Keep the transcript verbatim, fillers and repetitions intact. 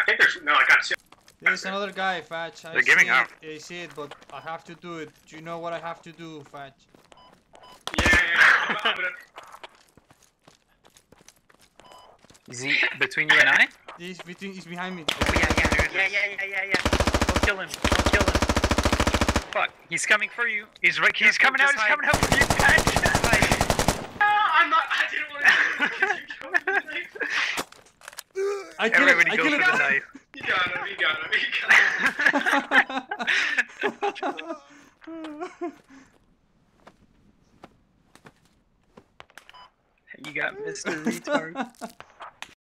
think there's no. I got two. There's another guy, Fatch. I They're see giving it, up. I see it, but I have to do it. Do you know what I have to do, Fatch? Yeah, yeah, yeah. I'm, I'm gonna... Is he between you and I? He's between. He's behind me. Oh yeah, yeah, yeah, yeah, yeah, yeah, yeah. Don't kill him. Don't kill him. Fuck, he's coming for you. He's right. He's coming out. He's coming out for you, Pat. No, I'm not. I didn't want to. I killed him. Everybody I go killed for him. the knife. You got him. You got him. You got him. You got Mister Retard.